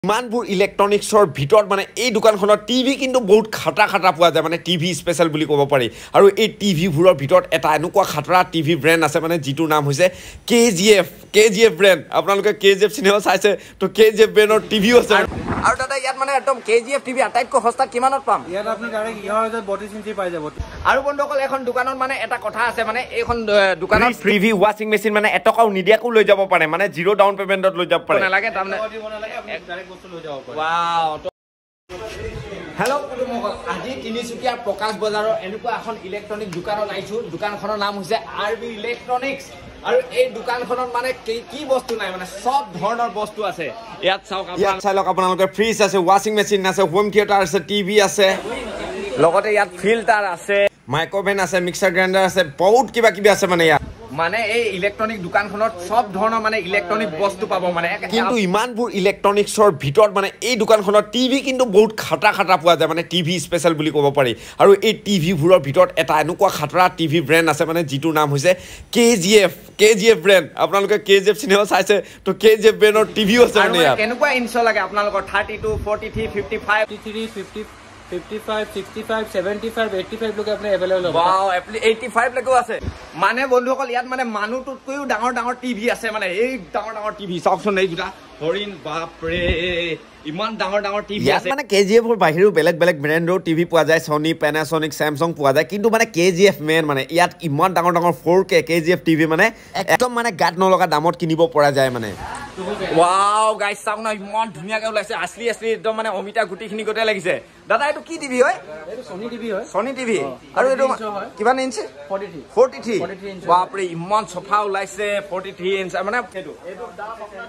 ইমানবোৰ ইলেক্ট্ৰনিক্সৰ ভিতৰত মানে এই দোকানখনৰ টিভি কিন্তু বহুত খাটা পোৱা যায় মানে টিভি স্পেশাল বুলি ক'ব পাৰি আৰু এই টিভিবোৰৰ ভিতৰত এটা এনেকুৱা খাতৰা টিভি ব্ৰেণ্ড আছে মানে যিটোৰ নাম হৈছে KGF ব্ৰেণ্ড আপোনালোকে KGF চিনেমা চাইছে তো KGF ব্ৰেণ্ডৰ টিভিও আছে আৰু দাদা ইয়াত মানে একদম KGF টিভি আটাইতকৈ সস্তা কিমানত পাম ইয়াত আপুনি ডাইৰেক্ট 11,032 ইঞ্চি পাই যাব আৰু বন্ধুসকল এখন দোকানত মানে এটা কথা আছে মানে এইখন দোকানত টিভি ৱাচিং মেচিন মানে এটকাও নিদিয়াকো লৈ যাব পাৰে মানে জিৰো ডাউন পেমেন্টত লৈ যাব পাৰে নালাগে তাৰমানে ডাইৰেক্ট বস্তু লৈ যাব পাৰে ওয়াও হেল্ল' কুটুমসকল আজি তিনিচুকীয়াৰ প্ৰকাশ বজাৰৰ এনেকুৱা এখন ইলেক্ট্ৰনিক দোকানত আহিছো দোকানখনৰ নাম হৈছে RB ইলেক্ট্ৰনিক্স আৰু এই দোকানখনত মানে কি বস্তু নাই মানে সব ধৰণৰ বস্তু আছে ইয়াত চাওক আপোনালোকে ফ্ৰিজ আছে ৱাচিং মেচিন আছে হোম থিয়েটাৰ আছে টিভি আছে লগতে ইয়াত ফিল্টাৰ আছে মাইক্ৰ'ভেন আছে মিক্সাৰ গ্ৰাইণ্ডাৰ আছে বহুত কিবা আছে মানে ইয়াত মানে এই ইলেক্ট্ৰনিক দোকানখনত সব ধৰণৰ মানে ইলেক্ট্ৰনিক বস্তু পাব মানে কিন্তু ইমানবোৰ ইলেক্ট্ৰনিক্সৰ ভিতৰত মানে এই দোকানখনত টিভি কিন্তু বহুত খাটা পোৱা যায় মানে টিভি স্পেশাল বুলি ক'ব পাৰি আৰু এই টিভিবোৰৰ ভিতৰত এটা এনেকুৱা খাতৰা টিভি ব্ৰেণ্ড আছে মানে যিটোৰ নাম হৈছে KGF ব্ৰেণ্ড আপোনালোকে KGF চিনেমা চাইছে তো KGF ব্ৰেণ্ডৰ টিভিও আছে মানে ইয়াত কেনেকুৱা ইঞ্চ লাগে আপোনালোকৰ 32 43 55 53 55 65 75 85 লোকে আপুনি अवेलेबल হ'ব ওয়াও 85 লৈকে আছে মানে বন্ধুসকল ইয়াত মানে মানুহটোতকৈও ডাঙৰ টিভি আছে মানে এই ডাঙৰ টিভি চাওকচোন এই দুটা হৰিণ বাপৰে ইমান ডাঙৰ টিভি আছে মানে KGF ৰ বাহিৰেও বেলেগ ব্ৰেণ্ডৰ টিভি পোৱা যায় সনি পেনাসনিক স্যামসাং পোৱা যায় কিন্তু মানে KGF মেন মানে ইয়াত ইমান ডাঙৰ 4K KGF টিভি মানে একদম মানে গাত নলগা দামত কিনিব পৰা যায় মানে ওয়াও গাইস চাওক না ইমান ধুনিয়াকৈ ওলাইছে আসলি একদম মানে অমিতা গুটিখিনি গতে লাগিছে দাদা এটো কি টিভি হয় এটো সনি টিভি হয় সনি টিভি আৰু এটো কিমান ইঞ্চ 43 বাপৰে ইমান সফা ওলাইছে 43 ইঞ্চ মানে এটো দাম আপোনাৰ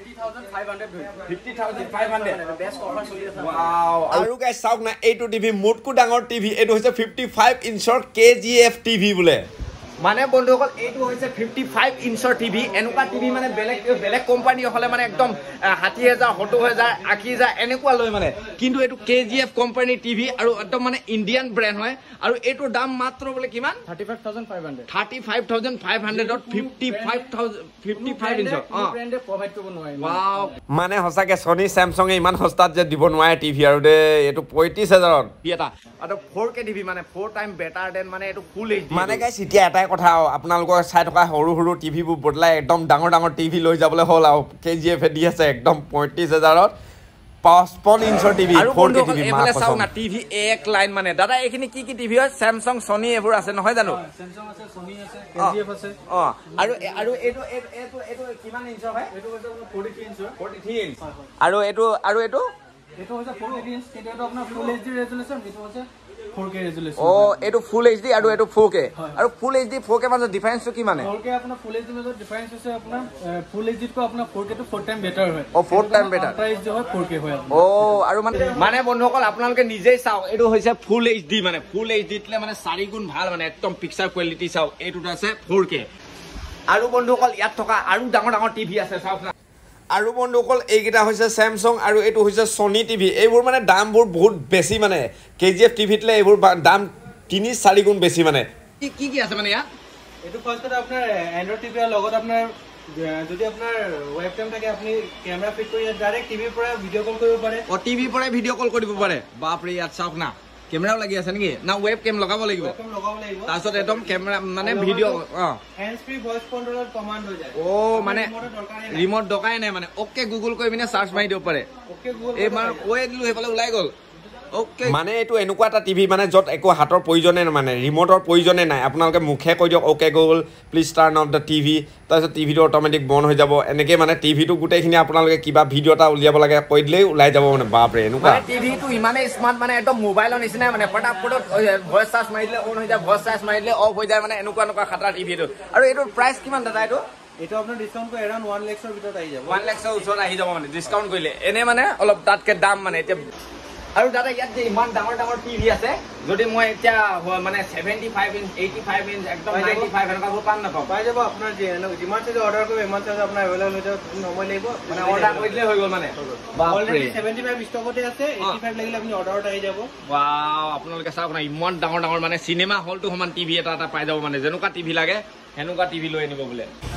50,500 বেষ্ট অফাৰ চলি আছে ওয়াও আৰু গাইস চাওক না এইটো টিভি মোটকো ডাঙৰ টিভি এটো হৈছে 55 ইঞ্চৰ KGF টিভি বুলে মানে বন্ধুসকল এইটো হৈছে 55 ইঞ্চৰ টিভি এনেকুৱা টিভি মানে বেলেগ কোম্পানী হলে মানে একদম 60,000 70,000 80,000 এনেকুৱা লৈ মানে কিন্তু এইটো KGF কোম্পানী টিভি আৰু একদম মানে ইণ্ডিয়ান ব্ৰেণ্ড হয় আৰু এইটোৰ দাম মাত্ৰ বলে কিমান 35,500 ত 55 ইঞ্চ ব্ৰেণ্ডে প্ৰভাইড কৰিব নোৱাৰে ওয়াও মানে হসাকে সনি স্যামসাং ইমান সস্তাত যে দিব নোৱাৰে টিভি আৰু দে এটো 35,000ত এটা আৰু 4K টিভি মানে 4 টাইম বেটাৰ দেন মানে এটো ফুল এইচডি মানে গাইস এতিয়া এটাই কথা আপোনালোকৰ চাই থকা সৰু টিভিবোৰ বদলাই একদম ডাঙৰ টিভি লৈ যাবলৈ হ'ল আৰু KGF দি আছে একদম 35,000ত 55 ইঞ্চৰ টিভি 4K টিভি এফালে চাও না টিভি এক লাইন মানে দাদা এইখিনি কি টিভি হয় স্যামসাং সনি এবোৰ আছে নহয় জানো স্যামসাং আছে সনি আছে KGF আছে আৰু এটো কিমান ইঞ্চ হয় এটো হৈছে 43 ইঞ্চ 43 ইঞ্চ আৰু এটো এটো হৈছে 43 ইঞ্চ কিন্তু এটো আপোনাৰ ফুল এইচডি ৰেজোলিউশন এটো হৈছে 4K ৰেজোলিউশন এটো ফুল এইচডি আৰু এটো 4K আৰু ফুল এইচডি 4K মাজত ডিফাৰেন্সটো কি মানে 4K আপোনাৰ ফুল এইচডি মাজত ডিফাৰেন্স হৈছে আপোনাৰ ফুল এইচডি কো আপোনাৰ 4K টো 4 টাইম বেটাৰ হয় 4 টাইম বেটাৰ প্ৰাইস যে হয় 4K হয় আৰু মানে বন্ধুসকল আপোনালোকে নিজেই চাওক এটো হৈছে ফুল এইচডি মানে ফুল এইচডি তলে মানে 4 গুণ ভাল মানে একদম পিকচাৰ কোৱালিটি চাওক এটোত আছে 4K আৰু বন্ধুসকল ইয়াত থকা আৰু ডাঙৰ টিভি আছে চাওক না আৰু বন্ধুসকল এইকেইটা হৈছে স্যামসাং আৰু এটো হৈছে সনি টিভি এইবোৰ মানে দামবোৰ বহুত বেছি মানে KGF টিভিতলে এইবোৰ দাম 3-4 গুণ বেছি মানে কি আছে মানে ইয়াত এটো ফাৰ্ষ্টত আপোনাৰ এন্ড্ৰইড টিভিৰ লগত আপোনাৰ যদি আপোনাৰ ওয়েবক্যাম থাকে আপুনি ক্যামেৰা ফিট কৰি ডাইৰেক্ট টিভিৰ পৰা ভিডিও কল কৰিব পাৰে টিভিৰ পৰা ভিডিও কল কৰিব পাৰে বাপৰে ইয়াত চাওক না ক্যামেৰাও লাগি আছে নেকি না ওয়েবক্যাম লগাব লাগিব তাৰছত একদম ক্যামেৰা মানে ভিডিও হ্যান্ডস ফ্রি ভয়েস কন্ট্ৰোলৰ কমান্ড হৈ যায় মানে ৰিমোট দৰকাৰে নাই মানে ওকে গুগল কৰি পিনে সাৰ্চ মাৰি দিব পাৰে ওকে গুগল এই মানে কৈ দিলো হেফালে ওলাই গল ওকে মানে এটো এনেকুৱা এটা টিভি মানে যত একো হাতৰ প্ৰয়োজনে মানে ৰিমোটৰ প্ৰয়োজনে নাই আপোনালোকে মুখে কৈ দিয়ক okay Google please turn off the TV তাৰছত টিভিটো অটোমেটিক বন্ধ হৈ যাব এনেকৈ মানে টিভিটো গোটেইখিনি আপোনালোকে কিবা ভিডিও এটা উলিয়াব লাগে কৈ দিলেই ওলাই যাব মানে বাপৰে এনেকুৱা টিভিটো ইমানে স্মাৰ্ট মানে একদম মোবাইলৰ নিচিনা মানে ফটাফট ভয়েস সাৰ্চ মাৰি দিলে অন হৈ যায় ভয়েস সাৰ্চ মাৰি দিলে অফ হৈ যায় মানে এনেকুৱা খাতৰা টিভিটো আৰু এটোৰ প্ৰাইস কিমান দাদা এটো আপোনাৰ ডিসকাউন্ট কৰি এৰাউন্ড 1 লাখৰ ভিতৰত আহি যাব 1 লাখৰ ওচৰত আহি যাব মানে ডিসকাউন্ট কৰিলে এনে মানে অলপ তাতকে দাম মানে এতিয়া আৰু দাদা ইয়াত যে ইমান ডাঙৰ টিভি আছে যদি মই এতিয়া মানে 75 ইঞ্চ 85 ইঞ্চ একদম 95 এনেকুৱা পাম না পাই যাব আপোনাৰ যিমান চাইজ অৰ্ডাৰ কৰিব ইমান চাইজ আপোনাৰ अवेलेबल হৈ যাব সময় লাগিব মানে অৰ্ডাৰ কৰিলে হৈ গল মানে অলৰেডি 75 ষ্টকতে আছে 85 লাগিলে আপুনি অৰ্ডাৰত আহি যাব ওয়াও আপোনালোকে চাওক না ইমান ডাঙৰ মানে সিনেমা হলটো সমান টিভি এটা পাই যাব মানে যেনেকুৱা টিভি লাগে হেনুকা টিভি লৈ আনিব বলে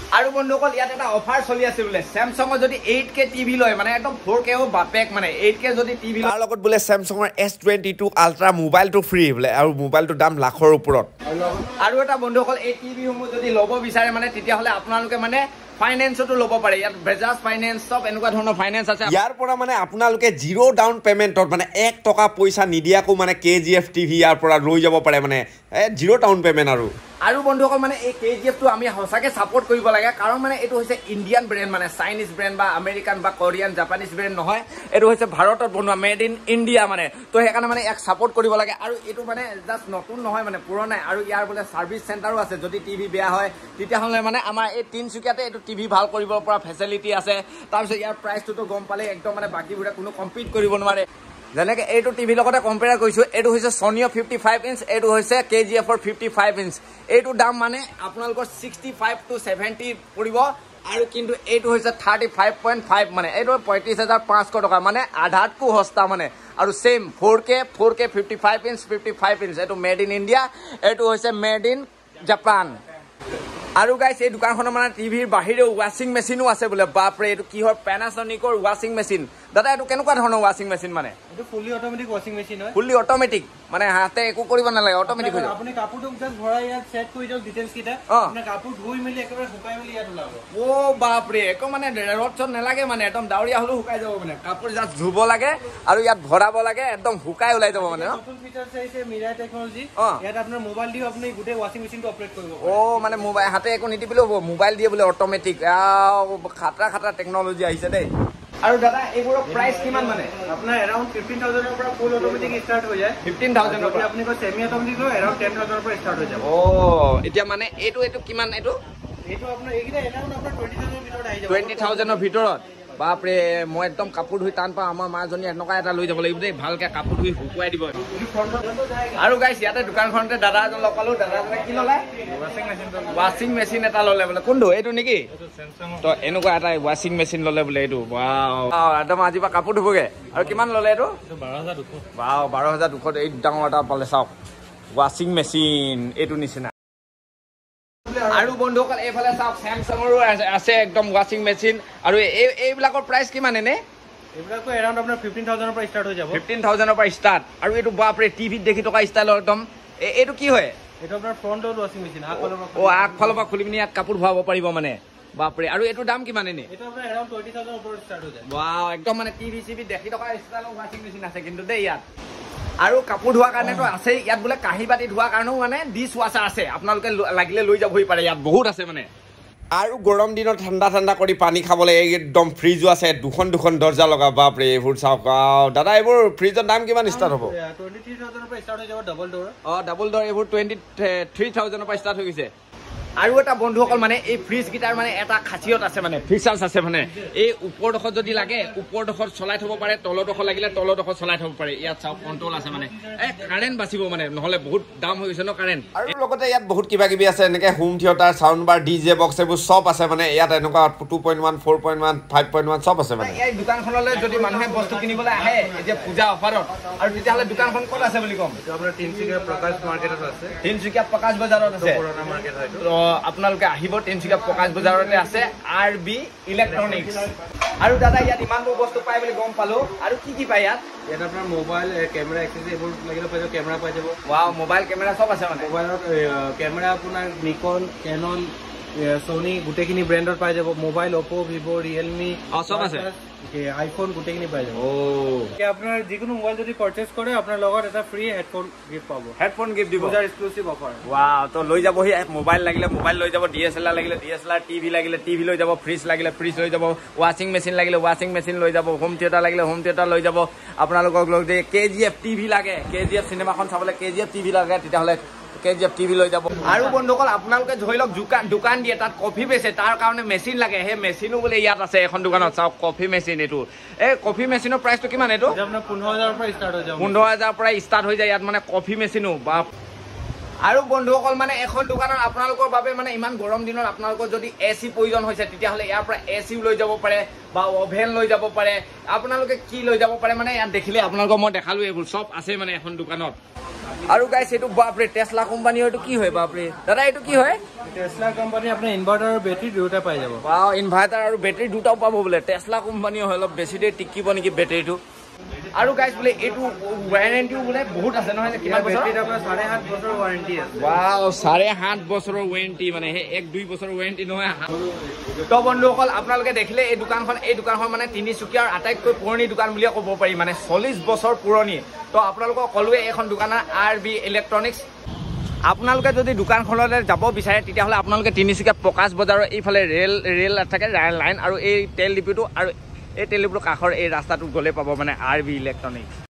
আৰু বন্ধুসকল ইয়াত এটা অফাৰ চলি আছে বোলে স্যামসাঙৰ যদি 8K টিভি লয় মানে একদম 4K ও বাপেক মানে 8K যদি টিভি তাৰ লগত বোলে স্যামসাঙৰ S22 আল্ট্ৰা মোবাইলটো ফ্ৰী বোলে আৰু মোবাইলটোৰ দাম লাখৰ ওপৰত আৰু এটা বন্ধুসকল এই টিভি সমূহ যদি ল'ব বিচাৰে মানে তেতিয়াহ'লে আপোনালোকে মানে ফাইনেন্সটো ল'ব পাৰে ইয়াত বেজাজ ফাইনেন্স সব এনেকুৱা ধৰণৰ ফাইনেন্স আছে ইয়াৰ পৰা মানে আপোনালোকে 0 ডাউন পেমেন্টত মানে 1 টকা পইচা নিদিয়াকো মানে KGF TV ইয়াৰ পৰা লৈ যাব পাৰে মানে 0 ডাউন পেমেন্ট আৰু বন্ধুসকল মানে এই KGF টো আমি হসাকে সাপোর্ট কৰিব লাগে কাৰণ মানে এটো হৈছে ইন্ডিয়ান ব্র্যান্ড মানে চাইনিজ ব্র্যান্ড বা আমেরিকান বা কোরিয়ান জাপানিজ ব্র্যান্ড নহয় এটো হৈছে ভাৰতত বনোৱা মেড ইন ইন্ডিয়া মানে তো হেকাৰণে মানে এক সাপোর্ট কৰিব লাগে আৰু এটো মানে জাস্ট নতুন নহয় মানে পুৰণা আৰু ইয়াৰ বোলে সার্ভিস সেন্টারও আছে যদি টিভি বেয়া হয় তেতিয়া হলে মানে আমাৰ এই তিনসুকিয়াতে এটো টিভি ভাল কৰিব পৰা ফেসিলিটি আছে তাৰপিছত ইয়াৰ প্ৰাইসটো তো গম পালে একদম মানে বাকিবোৰে কোনো কম্পিট কৰিব নোৱাৰে যেনেকে এইটো টিভি লগতে কম্পেয়াৰ কৰিছো এইটো হৈছে সনি 55 ইঞ্চ এইটো হৈছে KGF 55 ইঞ্চ এইটো দাম মানে আপোনালোকৰ 65 to 70 পৰিব আৰু কিন্তু এইটো হৈছে 35.5 মানে এইটো 35500 টকা মানে আধাতকো সস্তা মানে আৰু সেম 4K 55 ইঞ্চ এইটো মেড ইন ইন্ডিয়া এইটো হৈছে মেড ইন জাপান আৰু গাইস এই দোকানখনৰ মানে টিভিৰ বাহিৰে ওয়াশিং মেচিনো আছে বোলে বাপৰে এটো কি হয় প্যানাসনিকৰ ওয়াশিং মেচিন দাদা এটো কেনেকুৱা ধৰণৰ ওয়াশিং মেচিন মানে এটো ফুলি অটোমেটিক ওয়াশিং মেচিন হয় ফুলি অটোমেটিক মানে হাতে একো কৰিব নালাগে অটোমেটিক হৈ যায় আপুনি কাপোৰটো জাস্ট ভৰাই ইয়াত সেট কৰি দিয়ক ডিটেইলছ কিটা আপুনি কাপোৰ ধুই মেলি একেবাৰে শুকাই মেলি ইয়াত ওলাব ও বাপৰে একো মানে ৰড চড নালাগে মানে একদম দাউৰিয়া হলো শুকাই যাব মানে কাপোৰ জাস্ট ধুব লাগে আৰু ইয়াত ভৰাব লাগে একদম শুকাই ওলাই যাব মানে নতুন ফিচাৰছ আছে মিৰা টেকনলজি ইয়াত আপোনাৰ মোবাইল দি আপুনি গোটে ওয়াশিং মেচিনটো অপাৰেট কৰিব ও মানে মোবাইল হাতে একো নিটিপিলে হ'ব মোবাইল দিয়ে বোলে অটোমেটিক খাতৰা টেকনলজি আহিছে দেই আৰু দাদা এইবোৰৰ প্ৰাইস কিমান মানে আপোনাৰ এৰাউন্ড 15000 ৰ পৰা ফুল অটোমেটিক ষ্টাৰ্ট হৈ যায় 15000 ৰ পৰা আপুনি কো সেমি অটোমেটিক লয় এৰাউন্ড 10000 ৰ পৰা ষ্টাৰ্ট হৈ যাব ও এতিয়া মানে এইটো কিমান এইটো আপোনাৰ এইকিটা এৰাউন্ড আপোনাৰ 20000 ৰ ভিতৰত আহি যাব 20000 ৰ ভিতৰত বাপৰে মই একদম কাপোৰ ধুই টান পা আমাৰ মাজনী এনেকুৱা এটা লৈ যাব লাগিব দেই ভালকে কাপোৰ ধুই শুকুৱাই দিব আৰু গাইস ইয়াতে দোকানখনতে দাদা এজন লকালো দাদাজনে কি ললে ওয়াশিং মেচিন এটা ললে বোলে কোনটো এইটো নেকি তো এনেকুৱা এটা ওয়াশিং মেচিন ললে বোলে এইটো ওয়াও একদম আজি পা কাপোৰ ধুবগে আৰু কিমান ললে এইটো 12200 ওয়াও 12200 এই ডাঙৰ এটা পালে চাওক ওয়াশিং মেচিন এইটো নিচিনা আৰু বন্ধুসকল এইফালে চাওক স্যামসাঙৰো আছে একদম ওয়াশিং মেচিন আৰু এইবিলাকৰ প্ৰাইস কিমান এনে এইবিলাকো এৰাউন্ড আপোনাৰ 15000 ৰ পৰা ষ্টাৰ্ট হৈ যাব 15000 ৰ পৰা ষ্টাৰ্ট আৰু এইটো বাপৰে টিভিত দেখি থকা ষ্টাইলৰ একদম এইটো কি হয় এইটো আপোনাৰ ফ্ৰন্ট ডোৰ ওয়াশিং মেচিন আগফালৰ পৰা খুলি পিনি ইয়াত কাপোৰ ভৰাব পাৰিব মানে বাপৰে আৰু এইটো দাম কিমান এনে এইটো আপোনাৰ এৰাউন্ড 20000 ৰ পৰা ষ্টাৰ্ট হৈ যায় ওয়াও একদম মানে টিভি দেখি থকা ষ্টাইলৰ ওয়াশিং মেচিন আছে কিন্তু দেই ইয়াত আৰু কাপোৰ ধোৱাৰ কাৰণেতো আছে ইয়াত বোলে কাঁহী বাতি ধোৱাৰ কাৰণেও মানে ডিছ ৱাছাৰ আছে আপোনালোকে লাগিলে লৈ যাবই পাৰে ইয়াত বহুত আছে মানে আৰু গৰম দিনত ঠাণ্ডা কৰি পানী খাবলৈ একদম ফ্ৰিজো আছে দুখন দৰ্জা লগা বাপৰে এইবোৰ চাওক দাদা এইবোৰ ফ্ৰিজৰ দাম কিমান ষ্টাৰ্ট হ'ব 23000 ৰ পৰা ষ্টাৰ্ট হৈ যাব ডাবল ডোৰ ডাবল ডোৰ এইবোৰ 23000 ৰ পৰা ষ্টাৰ্ট হৈ গৈছে আৰু এটা বন্ধুসকল মানে এই ফ্ৰিজ গিটাৰ মানে এটা খাচিয়ত আছে মানে ফিচাৰ্স আছে মানে এই ওপৰডোখৰ যদি লাগে ওপৰডোখৰ চলাই থব পাৰে তলডোখৰ লাগিলে তলডোখৰ চলাই থব পাৰে ইয়াত চাওক কন্ট্ৰোল আছে মানে এই কাৰেন্ট বাচিব মানে নহলে বহুত দাম হৈ গৈছে ন কাৰেন্ট আৰু লগতে ইয়াত বহুত কিবা আছে এনেকে home theatre sound bar DJ box এইবোৰ সব আছে মানে ইয়াত এনেকুৱা 2.1 4.1 5.1 সব আছে মানে এই দোকানখনলৈ যদি মানুহে বস্তু কিনিবলৈ আহে যে পূজা অফাৰত আৰু তেতিয়াহলে দোকানখন ক'ত আছে বুলি কম এইটো আপোনাৰ তিনসুকিয়া প্ৰকাশ মাৰ্কেটত আছে তিনসুকিয়া প্ৰকাশ বজাৰত আছে পুৰণা মাৰ্কেট হয় আপোনালোকে আহিব তিনসুকিয়া প্ৰকাশ বজাৰতে আছে RB ইলেক্ট্ৰনিক্স আৰু দাদা ইয়াত ইমানবোৰ বস্তু পায় বুলি গম পালো আৰু কি পায় ইয়াত আপোনাৰ মোবাইল কেমেৰা এক্সেসৰি এইবোৰ লাগিলে পাই যাব কেমেৰা পাই যাব ওয়াও মোবাইল কেমেৰা সব আছে মানে মোবাইলত কেমেৰা আপোনাৰ নিকন কেনন সনি গোটেইখিনি ব্ৰেণ্ডৰ পাই যাব মোবাইল Oppo Vivo Realme সব আছে আইফোন গোটেইখিনি পাই যাব আপোনাৰ যিকোনো মোবাইল যদি পাৰচেজ কৰে আপোনাৰ লগত এটা ফ্ৰী হেডফোন গিফট পাব হেডফোন গিফট দিব পূজাৰ এক্সক্লুসিভ অফাৰ ওয়াও তো লৈ যাবহি মোবাইল লাগিলে মোবাইল লৈ যাব DSLR লাগিলে DSLR টিভি লাগিলে টিভি লৈ যাব ফ্ৰিজ লাগিলে ফ্ৰিজ লৈ যাব ওয়াশিং মেচিন লাগিলে ওয়াশিং মেচিন লৈ যাব হোম থিয়েটাৰ লাগিলে হোম থিয়েটাৰ লৈ যাব আপোনালোকক লৈ যে KGF TV লাগে KGF সিনেমাখন চাবলৈ KGF TV লাগে তেতিয়াহলে KGF TV লৈ যাব আৰু বন্ধুসকল আপোনালোকে ধৰি লওক দোকান দিয়ে তাত কফি বেচে তাৰ কাৰণে মেচিন লাগে হে মেচিনো বোলে ইয়াত আছে এখন দোকানত চাওক কফি মেচিন এটো এই কফি মেচিনৰ প্ৰাইসটো কিমান এটো আপোনাৰ 15000 ৰ পৰা ষ্টাৰ্ট হৈ যাব 15000 পৰা ষ্টাৰ্ট হৈ যায় ইয়াত মানে কফি মেচিনো বা আৰু বন্ধুসকল মানে এখন দোকানত আপোনালোকৰ বাবে মানে ইমান গৰম দিনত আপোনালোকৰ যদি এচি প্ৰয়োজন হৈছে তেতিয়াহ'লে ইয়াৰ পৰা এচিও লৈ যাব পাৰে বা অভেন লৈ যাব পাৰে আপোনালোকে কি লৈ যাব পাৰে মানে ইয়াত দেখিলে আপোনালোকক মই দেখালো এইবোৰ চব আছে মানে এখন দোকানত আৰু গাইছ এইটো বাপৰে টেসলা কোম্পানী এইটো কি হয় বাপৰে দাদা এইটো কি হয় টেসলা কোম্পানী আপোনাৰ ইনভাৰ্টাৰ আৰু বেটাৰী দুটা পাই যাব বাও ইনভাৰ্টাৰ আৰু বেটাৰী দুটাও পাব বোলে টেসলা কোম্পানী হয় অলপ বেছি দেৰি টিকিব নেকি বেটাৰীটো আৰু গাইছ বোলে এইটো ওয়াৰেণ্টিও বোলে বহুত আছে নহয় কিমান বছৰ বেটাৰীৰ আপোনাৰ 7.5 বছৰৰ ওয়াৰেণ্টি আছে বাও 7.5 বছৰৰ ওয়াৰেণ্টি মানে হে 1-2 বছৰৰ ওয়াৰেণ্টি নহয় তো বন্ধুসকল আপোনালোকে দেখিলে এই দোকানখন মানে তিনিচুকীয়াৰ আটাইতকৈ পুৰণি দোকান বুলিয়ে ক'ব পাৰি মানে 40 বছৰ পুৰণি তো আপোনালোকক ক'লোৱে এখন দোকানৰ আৰবি ইলেক্ট্ৰনিক্স আপোনালোকে যদি দোকানখনলৈ যাব বিচাৰে তেতিয়াহ'লে আপোনালোকে তিনিচুকীয়া প্ৰকাশ বজাৰৰ এইফালে ৰেল থাকে লাইন আৰু এই তেল ডিপুটো আৰু এই তেল ডিপুটোৰ কাষৰ এই ৰাস্তাটোত গ'লে পাব মানে আৰবি ইলেক্ট্ৰনিক্স